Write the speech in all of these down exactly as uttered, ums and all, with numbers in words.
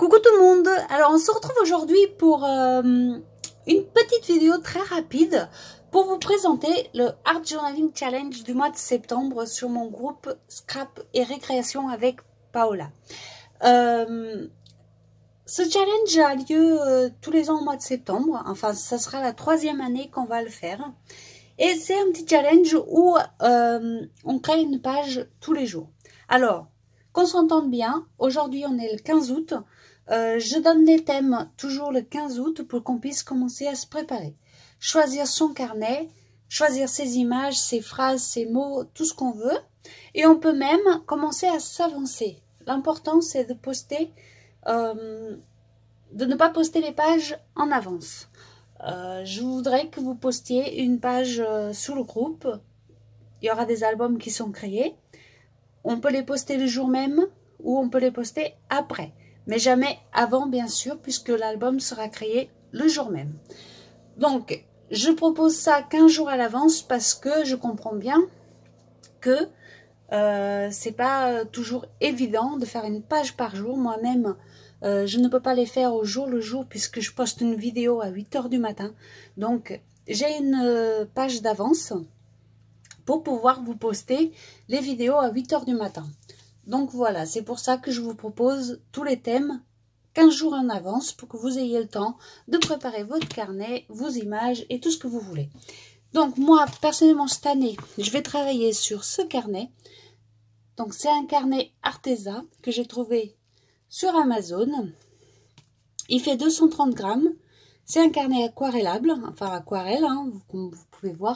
Coucou tout le monde. Alors on se retrouve aujourd'hui pour euh, une petite vidéo très rapide pour vous présenter le Art Journaling Challenge du mois de septembre sur mon groupe Scrap et Récréation avec Paola. Euh, ce challenge a lieu euh, tous les ans au mois de septembre. Enfin, ça sera la troisième année qu'on va le faire. Et c'est un petit challenge où euh, on crée une page tous les jours. Alors, qu'on s'entende bien, aujourd'hui on est le quinze août. Euh, je donne les thèmes toujours le quinze août pour qu'on puisse commencer à se préparer. Choisir son carnet, choisir ses images, ses phrases, ses mots, tout ce qu'on veut. Et on peut même commencer à s'avancer. L'important c'est de poster, euh, de ne pas poster les pages en avance. Euh, je voudrais que vous postiez une page euh, sur le groupe. Il y aura des albums qui sont créés. On peut les poster le jour même ou on peut les poster après. Mais jamais avant, bien sûr, puisque l'album sera créé le jour même. Donc, je propose ça quinze jours à l'avance parce que je comprends bien que euh, c'est pas toujours évident de faire une page par jour. Moi-même, euh, je ne peux pas les faire au jour le jour puisque je poste une vidéo à huit heures du matin. Donc, j'ai une euh, page d'avance pour pouvoir vous poster les vidéos à huit heures du matin. Donc voilà, c'est pour ça que je vous propose tous les thèmes quinze jours en avance pour que vous ayez le temps de préparer votre carnet, vos images et tout ce que vous voulez. Donc moi, personnellement, cette année, je vais travailler sur ce carnet. Donc c'est un carnet Arteza que j'ai trouvé sur Amazon. Il fait deux cent trente grammes. C'est un carnet aquarellable, enfin aquarelle, hein, comme vous pouvez voir.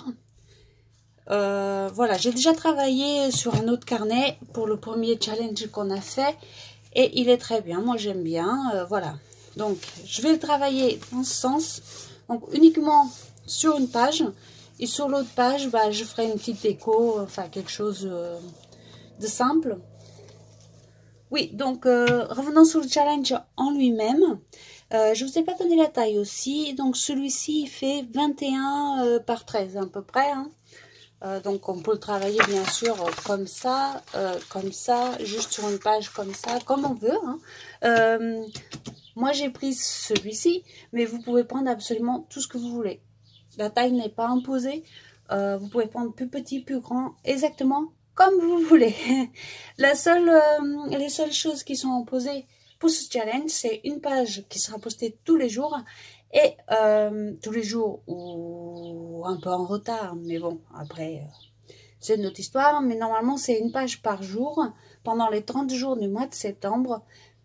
Euh, voilà, j'ai déjà travaillé sur un autre carnet pour le premier challenge qu'on a fait et il est très bien, moi j'aime bien, euh, voilà. Donc je vais le travailler dans ce sens, donc uniquement sur une page et sur l'autre page, bah, je ferai une petite déco, enfin quelque chose euh, de simple. Oui, donc euh, revenons sur le challenge en lui-même. Euh, je vous ai pas donné la taille aussi, donc celui-ci il fait vingt et un euh, par treize à peu près, hein. Euh, donc on peut le travailler bien sûr comme ça, euh, comme ça, juste sur une page comme ça, comme on veut, hein. Euh, moi j'ai pris celui-ci, mais vous pouvez prendre absolument tout ce que vous voulez. La taille n'est pas imposée, euh, vous pouvez prendre plus petit, plus grand, exactement comme vous voulez. La seule, euh, les seules choses qui sont imposées pour ce challenge, c'est une page qui sera postée tous les jours. Et euh, tous les jours ou un peu en retard, mais bon, après, euh, c'est une autre histoire. Mais normalement, c'est une page par jour pendant les trente jours du mois de septembre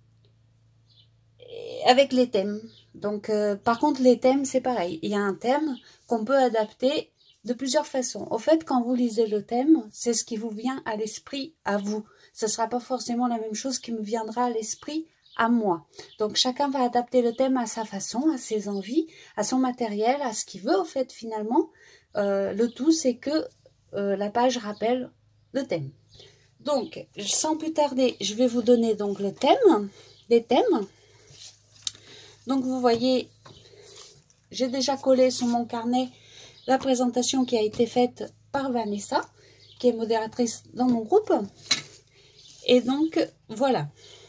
avec les thèmes. Donc, euh, par contre, les thèmes, c'est pareil. Il y a un thème qu'on peut adapter de plusieurs façons. Au fait, quand vous lisez le thème, c'est ce qui vous vient à l'esprit à vous. Ce ne sera pas forcément la même chose qui me viendra à l'esprit à moi. Donc chacun va adapter le thème à sa façon, à ses envies, à son matériel, à ce qu'il veut au fait finalement. Euh, le tout c'est que euh, la page rappelle le thème. Donc sans plus tarder, je vais vous donner donc le thème, les thèmes. Donc vous voyez, j'ai déjà collé sur mon carnet la présentation qui a été faite par Vanessa, qui est modératrice dans mon groupe. Et donc voilà.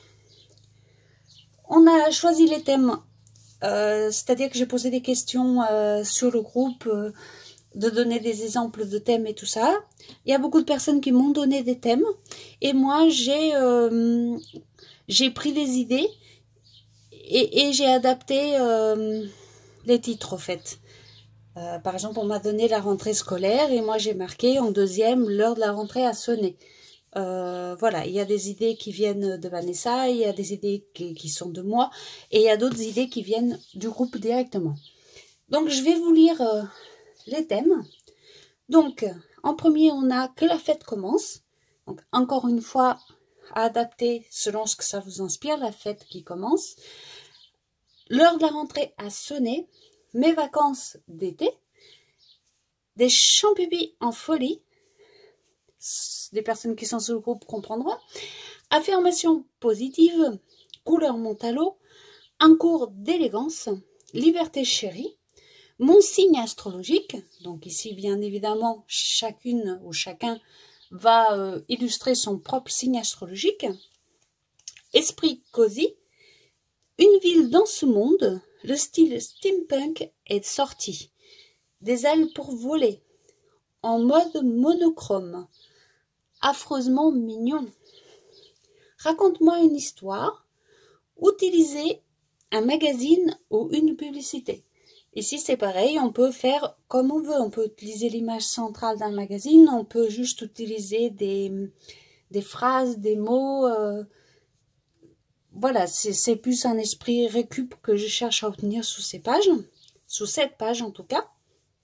On a choisi les thèmes, euh, c'est-à-dire que j'ai posé des questions euh, sur le groupe, euh, de donner des exemples de thèmes et tout ça. Il y a beaucoup de personnes qui m'ont donné des thèmes et moi j'ai euh, j'ai pris des idées et, et j'ai adapté euh, les titres au fait. Euh, par exemple, on m'a donné la rentrée scolaire et moi j'ai marqué en deuxième, l'heure de la rentrée a sonné. Euh, voilà, il y a des idées qui viennent de Vanessa, il y a des idées qui, qui sont de moi, et il y a d'autres idées qui viennent du groupe directement. Donc, je vais vous lire euh, les thèmes. Donc, en premier, on a que la fête commence. Donc, encore une fois, à adapter selon ce que ça vous inspire, la fête qui commence. L'heure de la rentrée a sonné. Mes vacances d'été. Des champs-pupilles en folie. Des personnes qui sont sur le groupe comprendront. Affirmation positive, couleur Montalo, un cours d'élégance, liberté chérie, mon signe astrologique, donc ici bien évidemment chacune ou chacun va euh, illustrer son propre signe astrologique, esprit cosy, Une ville dans ce monde, le style steampunk est sorti. Des ailes pour voler, en mode monochrome. Affreusement mignon. Raconte-moi une histoire. Utilisez un magazine ou une publicité. Ici, c'est pareil, on peut faire comme on veut. On peut utiliser l'image centrale d'un magazine, on peut juste utiliser des, des phrases, des mots. Euh, voilà, c'est plus un esprit récup que je cherche à obtenir sous ces pages, sous cette page en tout cas.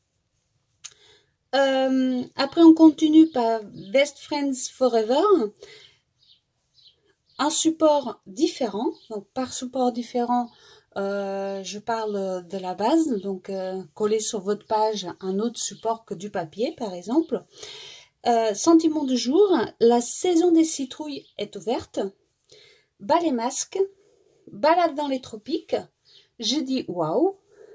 Euh, après, on continue par Best Friends Forever. Un support différent, donc par support différent, euh, je parle de la base, donc euh, coller sur votre page un autre support que du papier par exemple. Euh, sentiment du jour, la saison des citrouilles est ouverte. Bas les masques, balade dans les tropiques, je dis waouh.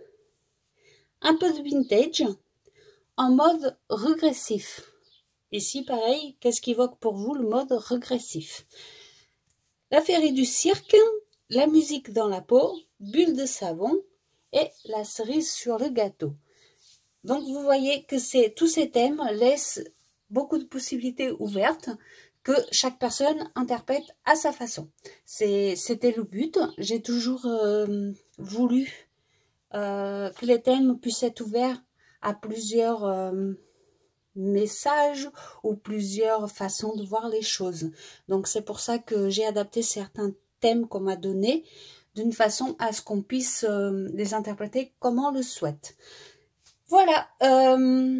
Un peu de vintage, en mode régressif. Ici pareil, qu'est-ce qui évoque pour vous le mode régressif? La féerie du cirque, la musique dans la peau, bulle de savon et la cerise sur le gâteau. Donc vous voyez que c'est tous ces thèmes laissent beaucoup de possibilités ouvertes que chaque personne interprète à sa façon. C'était le but. J'ai toujours euh, voulu euh, que les thèmes puissent être ouverts à plusieurs euh, messages ou plusieurs façons de voir les choses. Donc c'est pour ça que j'ai adapté certains thèmes qu'on m'a donnés d'une façon à ce qu'on puisse euh, les interpréter comme on le souhaite. Voilà. Euh,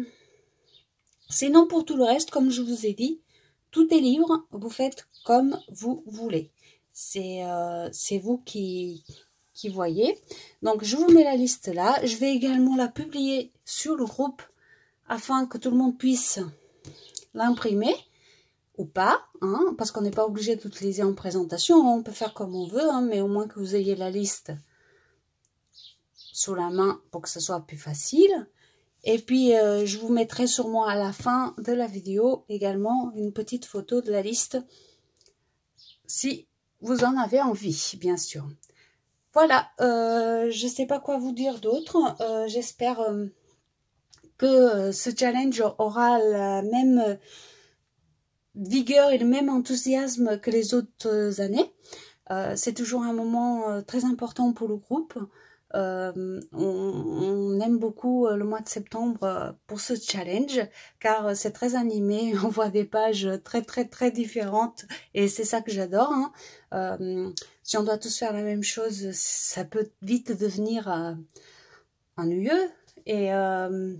sinon pour tout le reste, comme je vous ai dit, tout est libre, vous faites comme vous voulez. C'est euh, c'est vous qui, qui voyez. Donc je vous mets la liste là. Je vais également la publier sur le groupe afin que tout le monde puisse l'imprimer ou pas, hein, parce qu'on n'est pas obligé d'utiliser en présentation, on peut faire comme on veut, hein, mais au moins que vous ayez la liste sous la main pour que ce soit plus facile. Et puis euh, je vous mettrai sûrement à la fin de la vidéo également une petite photo de la liste si vous en avez envie, bien sûr. Voilà, euh, je ne sais pas quoi vous dire d'autre, euh, j'espère... Euh, que ce challenge aura la même vigueur et le même enthousiasme que les autres années. Euh, c'est toujours un moment très important pour le groupe. Euh, on, on aime beaucoup le mois de septembre pour ce challenge car c'est très animé, on voit des pages très très très différentes et c'est ça que j'adore. Hein. Euh, si on doit tous faire la même chose, ça peut vite devenir euh, ennuyeux et... Euh,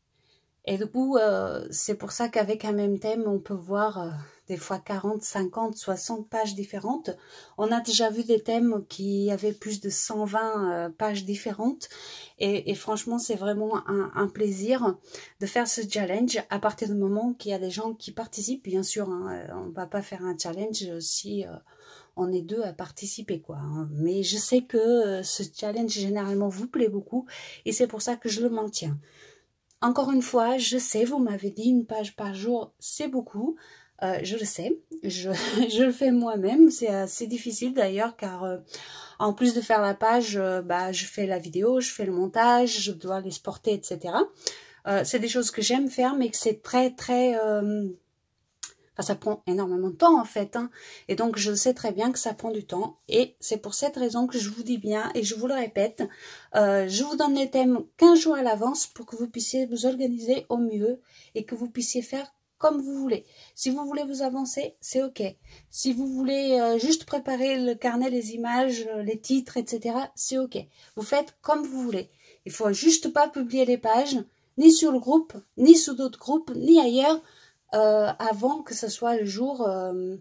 Et du coup, euh, c'est pour ça qu'avec un même thème, on peut voir euh, des fois quarante, cinquante, soixante pages différentes. On a déjà vu des thèmes qui avaient plus de cent vingt euh, pages différentes. Et, et franchement, c'est vraiment un, un plaisir de faire ce challenge à partir du moment qu'il y a des gens qui participent. Bien sûr, hein, on ne va pas faire un challenge si... Euh, on est deux à participer, quoi. Hein. Mais je sais que euh, ce challenge, généralement, vous plaît beaucoup. Et c'est pour ça que je le maintiens. Encore une fois, je sais, vous m'avez dit une page par jour, c'est beaucoup. Euh, je le sais, je, je le fais moi-même. C'est assez difficile d'ailleurs car euh, en plus de faire la page, euh, bah, je fais la vidéo, je fais le montage, je dois l'exporter, et cetera. Euh, c'est des choses que j'aime faire mais que c'est très très... Euh, Enfin, ça prend énormément de temps en fait, hein. Et donc je sais très bien que ça prend du temps et c'est pour cette raison que je vous dis bien et je vous le répète, euh, je vous donne les thèmes quinze jours à l'avance pour que vous puissiez vous organiser au mieux et que vous puissiez faire comme vous voulez. Si vous voulez vous avancer, c'est ok. Si vous voulez euh, juste préparer le carnet, les images, les titres, et cetera, c'est ok. Vous faites comme vous voulez. Il faut juste pas publier les pages, ni sur le groupe, ni sur d'autres groupes, ni ailleurs, Euh, avant que ce soit le jour, euh,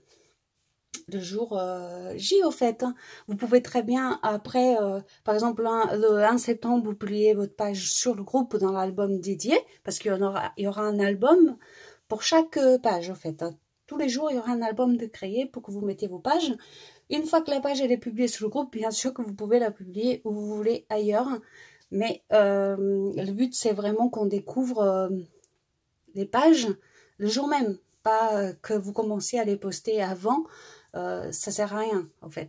le jour euh, J au fait. Hein. Vous pouvez très bien après, euh, par exemple un, le un septembre, vous publiez votre page sur le groupe dans l'album dédié, parce qu'il y en aura, il y aura un album pour chaque page au fait. Hein. Tous les jours, il y aura un album de créer pour que vous mettiez vos pages. Une fois que la page elle est publiée sur le groupe, bien sûr que vous pouvez la publier où vous voulez ailleurs. Mais euh, le but, c'est vraiment qu'on découvre euh, les pages le jour même, pas que vous commenciez à les poster avant, euh, ça sert à rien en fait.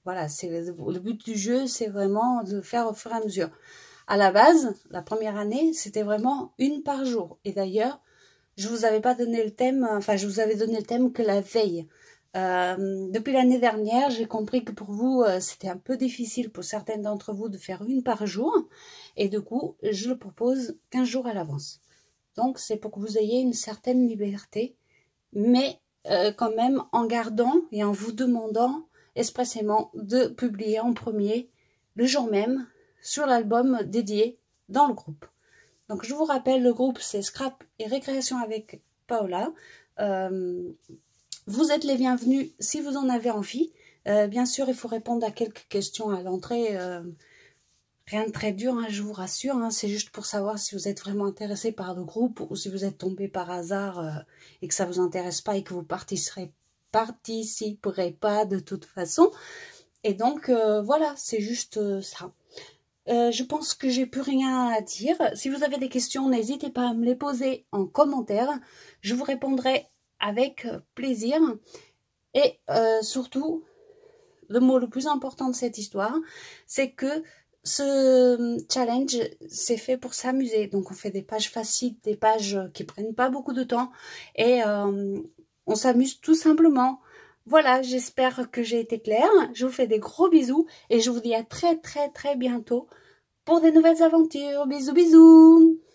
Voilà, c'est le but du jeu, c'est vraiment de faire au fur et à mesure. À la base, la première année, c'était vraiment une par jour. Et d'ailleurs, je vous avais pas donné le thème, enfin, je vous avais donné le thème que la veille. Euh, depuis l'année dernière, j'ai compris que pour vous, euh, c'était un peu difficile pour certaines d'entre vous de faire une par jour. Et du coup, je le propose quinze jours à l'avance. Donc, c'est pour que vous ayez une certaine liberté, mais euh, quand même en gardant et en vous demandant expressément de publier en premier le jour même sur l'album dédié dans le groupe. Donc, je vous rappelle, le groupe, c'est Scrap et Récréation avec Paola. Euh, Vous êtes les bienvenus si vous en avez envie. Euh, bien sûr, il faut répondre à quelques questions à l'entrée. Euh, rien de très dur, hein, je vous rassure. Hein, c'est juste pour savoir si vous êtes vraiment intéressé par le groupe ou si vous êtes tombé par hasard euh, et que ça vous intéresse pas et que vous participerez, participerez pas de toute façon. Et donc, euh, voilà, c'est juste euh, ça. Euh, je pense que j'ai plus rien à dire. Si vous avez des questions, n'hésitez pas à me les poser en commentaire. Je vous répondrai avec plaisir. Et euh, surtout, le mot le plus important de cette histoire, c'est que ce challenge, c'est fait pour s'amuser. Donc, on fait des pages faciles, des pages qui prennent pas beaucoup de temps. Et euh, on s'amuse tout simplement. Voilà, j'espère que j'ai été claire. Je vous fais des gros bisous et je vous dis à très très très bientôt pour des nouvelles aventures. Bisous bisous.